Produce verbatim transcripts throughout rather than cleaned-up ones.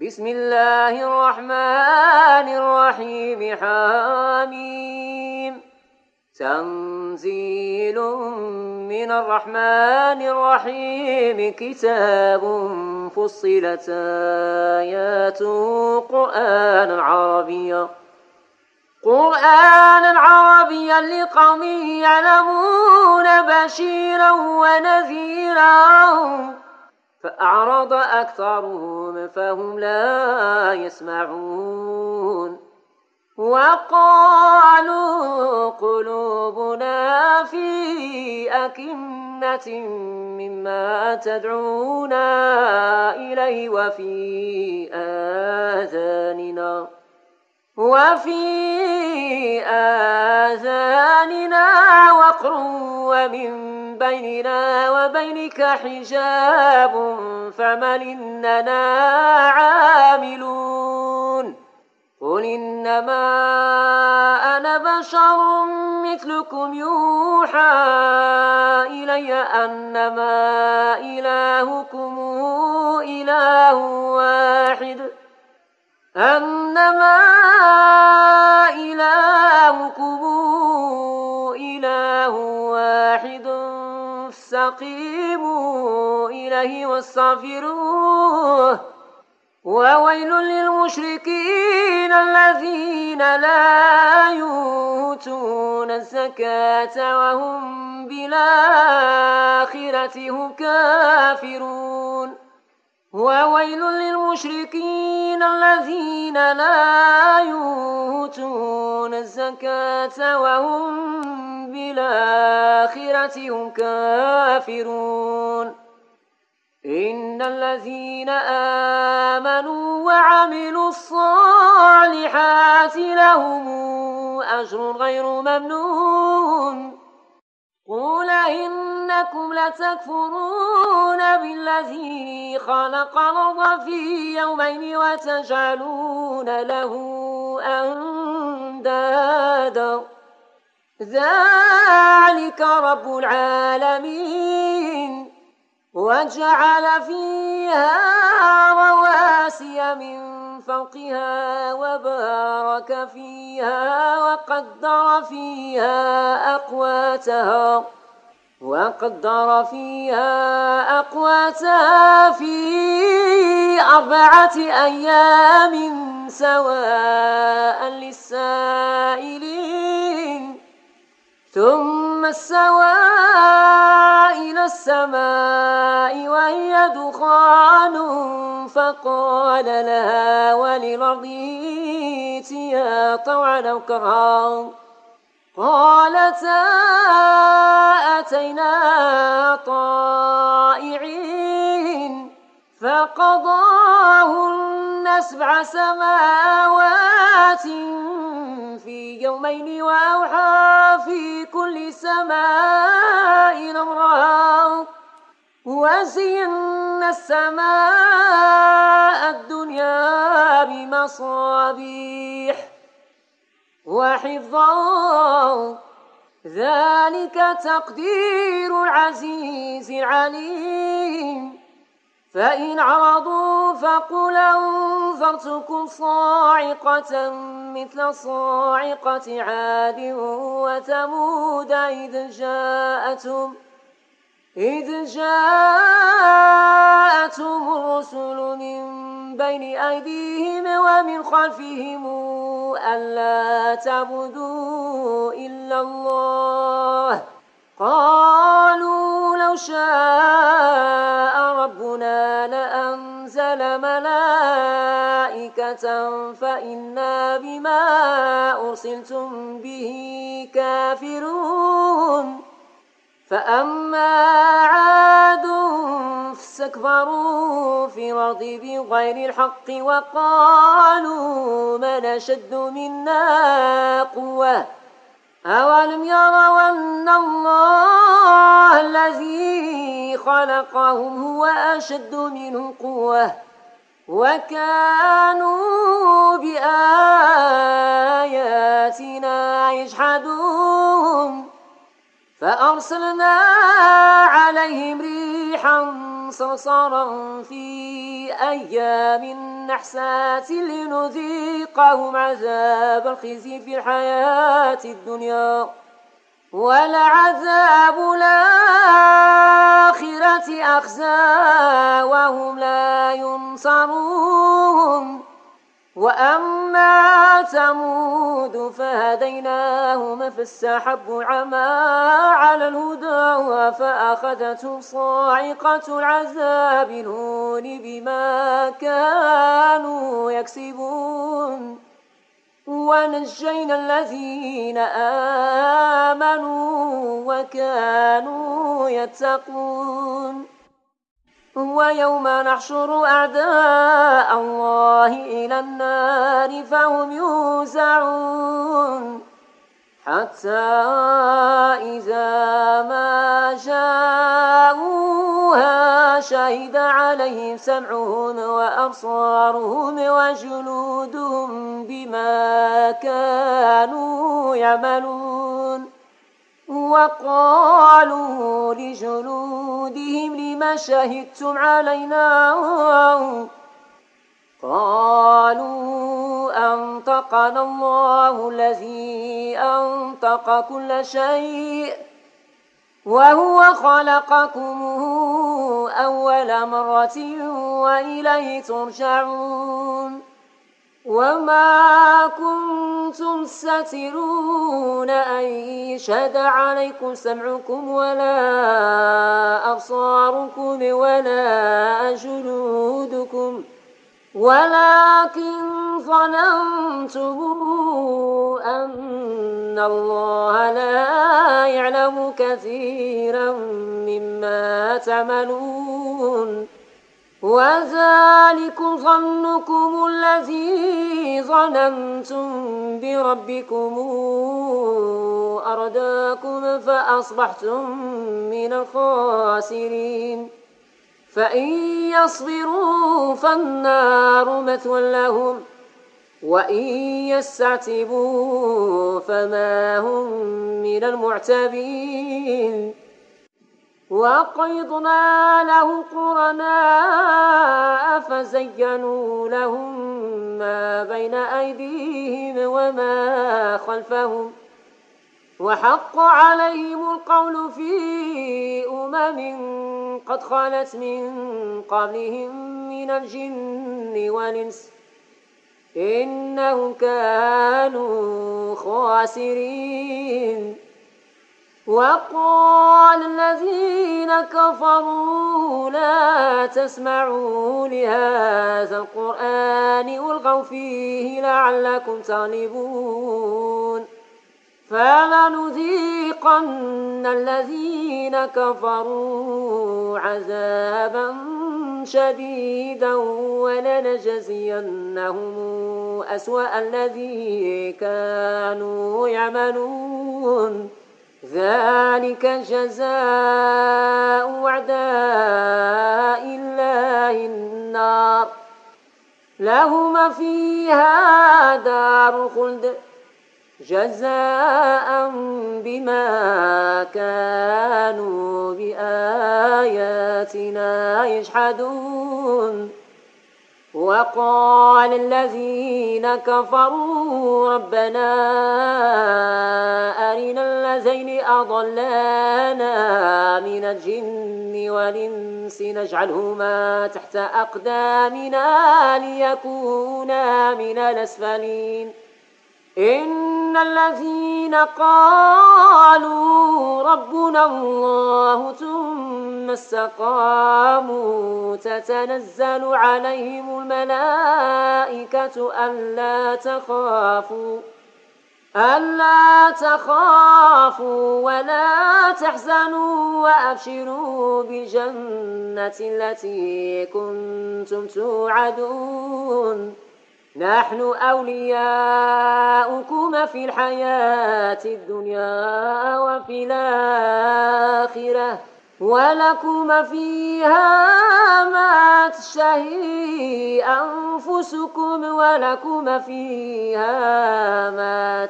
بسم الله الرحمن الرحيم حميم تنزيل من الرحمن الرحيم كتاب فصلت آياته قرآنا عربيا قرآنا عربيا لقوم يعلمون بشيرا ونذيرا فأعرض أكثرهم فهم لا يسمعون وقالوا قلوبنا في أكنة مما تدعونا إليه وفي آذاننا وفي آذاننا وقر ومن بيننا وبينك حجاب فمن إننا عاملون قل إنما أنا بشر مثلكم يوحى إلي أنما إلهكم إله واحد أنما إلهكم إله واحد فاستقيموا إليه واستغفروه وويل للمشركين الذين لا يؤتون الزكاة وهم بالآخرة هم كافرون وويل للمشركين الذين لا يؤتون الزكاة وهم بالآخرة هم كافرون إن الذين آمنوا وعملوا الصالحات لهم أجر غير ممنون قل إنكم لتكفرون بالذي خلق الأرض في يومين وتجعلون له أندادا ذلك رب العالمين وجعل فيها رواسي من فوقها وبارك فيها وقدر فيها أقواتها وقدر فيها أقواتها في أربعة أيام سواء للسائلين ثم استوى إلى السماء وهي دخان فقال لها وللأرض ائتيا طوعا أو كرها قالتا أتينا طائعين فقضاهن سبع سماوات في يومين وأوحى في كل سماء أمرها وزينا السماء الدنيا بمصابيح وحفظا ذلك تقدير العزيز العليم فإن عرضوا فقل أنذرتكم صاعقة مثل صاعقة عاد وثمود إذ جاءتهم إذ جاءتهم الرسل من بين أيديهم ومن خلفهم ألا تعبدوا إلا الله قالوا لو شاء ربنا لأنزل ملائكة فإنا بما أرسلتم به كافرون فأما عاد فاستكبروا في الأرض بغير الحق وقالوا من أشد منا قوة أولم يروا أن الله الذي خلقهم هو أشد منهم قوة وكانوا بآياتنا يجحدون فأرسلنا عليهم ريحا صرصرا في أيام نحسات لنذيقهم عذاب الخزي في الحياة الدنيا ولعذاب الآخرة أخزى وهم لا ينصرون. وأما ثمود فهديناهم فاستحبوا العمى على الهدى فأخذتهم صاعقة العذاب الهون بما كانوا يكسبون. ونجينا الذين آمنوا وكانوا يتقون. ويوم نحشر أعداء الله إلى النار فهم يوزعون حتى إذا ما جاءوها شهد عليهم سمعهم وأبصارهم وجلودهم بما كانوا يعملون. وقالوا لجلودهم لم شهدتم علينا قالوا أنطقنا الله الذي أنطق كل شيء وهو خلقكم أول مرة وإليه ترجعون. وما كنتم سترون أن يشهد عليكم سمعكم ولا أبصاركم ولا جلودكم ولكن ظننتم أن الله لا يعلم كثيرا مما تعملون. وذلكم ظنكم الذي ظننتم بربكم أرداكم فأصبحتم من الخاسرين. فإن يصبروا فالنار مثوى لهم وإن يستعتبوا فما هم من المعتبين. وقيضنا له قرناء فزينوا لهم ما بين أيديهم وما خلفهم وحق عليهم القول في أمم قد خلت من قبلهم من الجن والإنس إنهم كانوا خاسرين. وقال الذين كفروا لا تسمعوا لهذا القرآن والغوا فيه لعلكم تغلبون. فلنذيقن الذين كفروا عذابا شديدا ولنجزينهم أسوأ الذي كانوا يعملون. ذلك جزاء أعداء الله النار لهم فيها دار الخلد جزاء بما كانوا بآياتنا يجحدون. وقال الذين كفروا ربنا أرنا الذين أضلانا من الجن والإنس نجعلهما تحت أقدامنا ليكونا من الأسفلين. إن الذين قالوا ربنا الله ثم استقاموا تتنزل عليهم الملائكة ألا تخافوا ألا تخافوا ولا تحزنوا وأبشروا بالجنة التي كنتم توعدون. نحن أولياؤكم في الحياة الدنيا وفي الآخرة ولكم فيها ما تشتهي أنفسكم ولكم فيها ما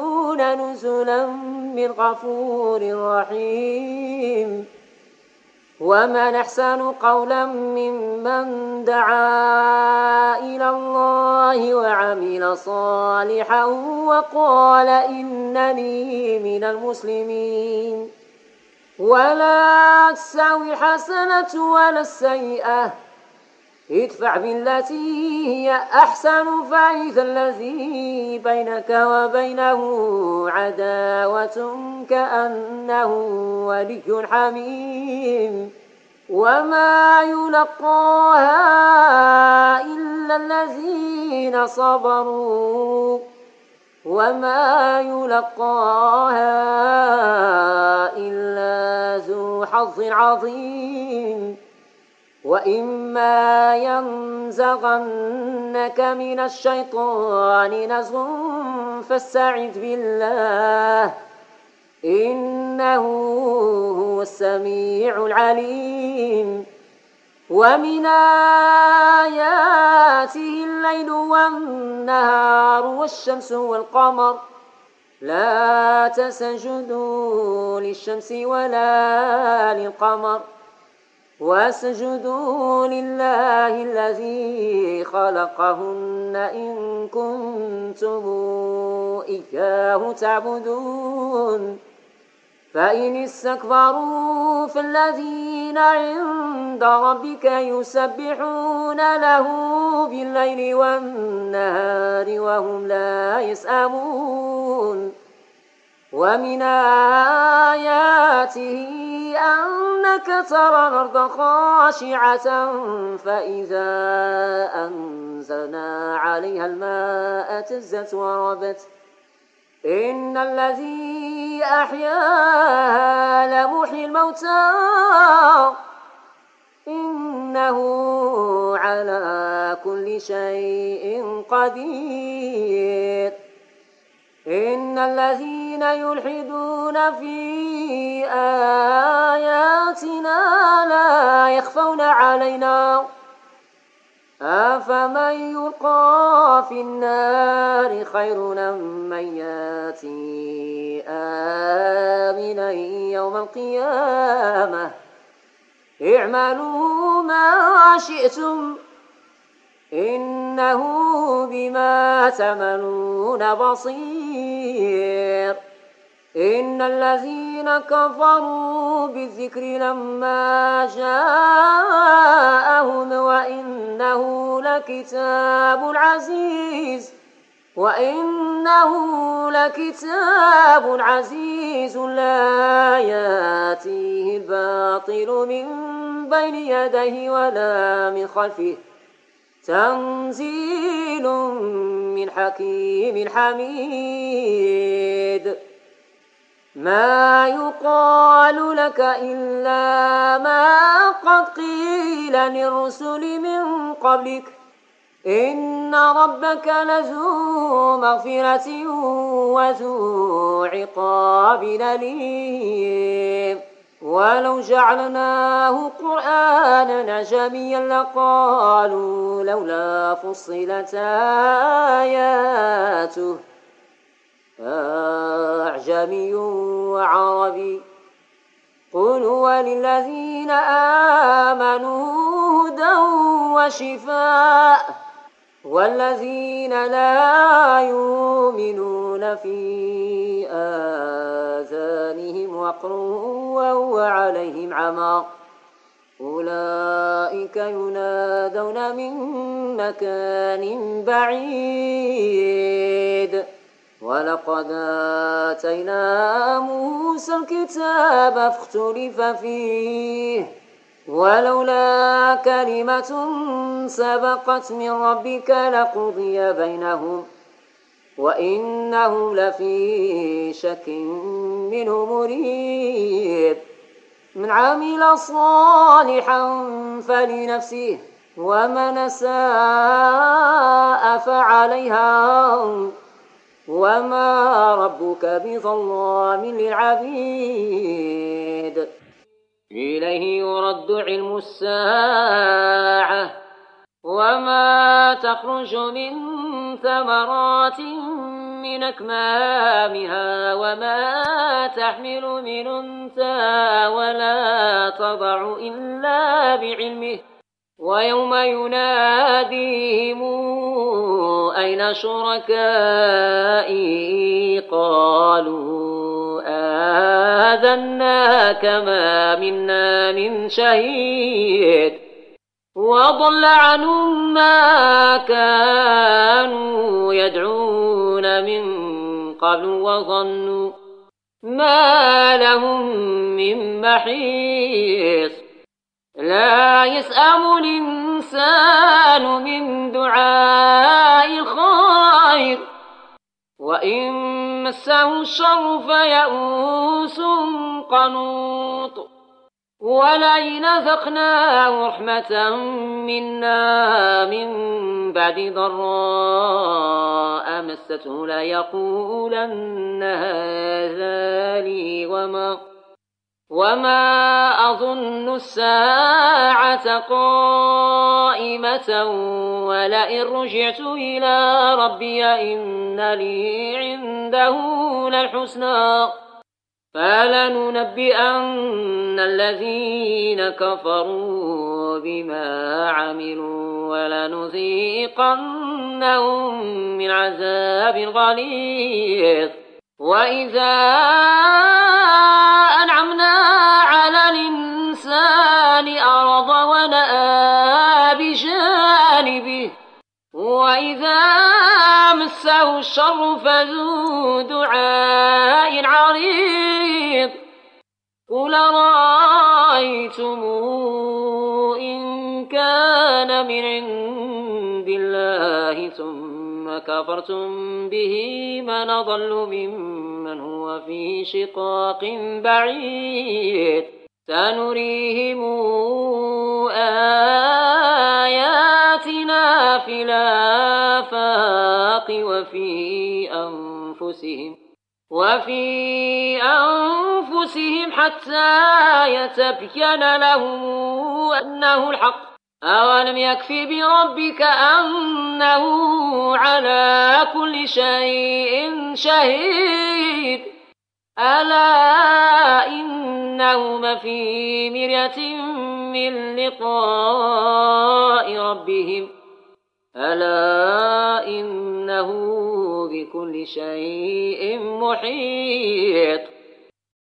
تدعون نزلا من غفور رحيم. ومن أحسن قولا ممن دعا إلى الله وعمل صالحا وقال إنني من المسلمين. ولا تستوي حسنة ولا السيئة، ادفع بالتي هي أحسن فإذا الذي بينك وبينه عداوة كأنه ولي حميم. وما يلقاها إلا الذين صبروا وما يلقاها إلا ذو حظ عظيم. وإما ينزغنك من الشيطان نزغ فاستعذ بالله إنه هو السميع العليم. ومن آياته الليل والنهار والشمس والقمر لا تسجدوا للشمس ولا للقمر واسجدوا لله الذي خلقهن إن كنتم إياه تعبدون. فإن استكبروا فالذين عند ربك يسبحون له بالليل والنهار وهم لا يسأمون. ومن آياته أنك ترى الأرض خاشعة فإذا أنزلنا عليها الماء اهتزت وربت إن الذي أحياها لمحيي الموتى إنه على كل شيء قدير. إن الذين يلحدون في آياتنا لا يخفون علينا أفمن يلقى في النار خير أم من يأتي آمنا يوم القيامة اعملوا ما شئتم إنه بما تعملون بصير. إن الذين كفروا بالذكر لما جاءهم وإنه لكتاب عزيز وإنه لكتاب عزيز لا يأتيه الباطل من بين يديه ولا من خلفه تنزيل من حكيم حميد. ما يقال لك إلا ما قد قيل للرسل من قبلك إن ربك لذو مغفرة وذو عقاب أليم. ولو جعلناه قرآنا أعجميا لقالوا لولا فصلت آياته أعجمي وعربي قل هو للذين آمنوا هدى وشفاء والذين لا يؤمنون في آذانهم وقر وهو عليهم عمى أولئك ينادون من مكان بعيد. ولقد آتينا موسى الكتاب فاختلف فيه ولولا كلمة سبقت من ربك لقضي بينهم وإنهم لفي شك منه مريب. من عمل صالحا فلنفسه ومن أساء فعليها وما ربك بظلام للعبيد. إليه يرد علم الساعة وما تخرج من ثمرات من أكمامها وما تحمل من أنثى ولا تضع إلا بعلمه ويوم يناديهم أين شركائي قالوا آذناك ما منا من شهيد وضل عنهم ما كانوا يدعون من قبل وظنوا ما لهم من محيص لا يسأم الإنسان من دعاء الخير وإن مسه الشر فيئوس قنوط ولئن أذقناه رحمة منا من بعد ضراء مسته ليقولن هذا لي وما وما أظن الساعة قائمة ولئن رجعت إلى ربي إن لي عنده للحسنى فلننبئن الذين كفروا بما عملوا ولنذيقنهم من عذاب غليظ وإذا أنعمنا على الإنسان أعرض ونأى بجانبه وإذا مسه الشر فذو دعاء عريض قل رأيتم إن كان من عند الله ثم كفرتم به من أضل ممن هو في شقاق بعيد سنريهم آياتنا في الآفاق وفي أنفسهم وفي أنفسهم حتى يتبين لهم أنه الحق أولم يكف بربك أنه على كل شيء شهيد ألا إنهم في مرية من لقاء ربهم ألا إنه بكل شيء محيط